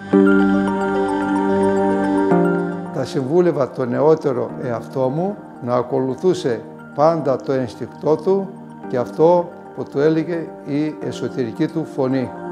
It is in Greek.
Θα συμβούλευα το νεότερο εαυτό μου να ακολουθούσε πάντα το ένστικτό του και αυτό που του έλεγε η εσωτερική του φωνή.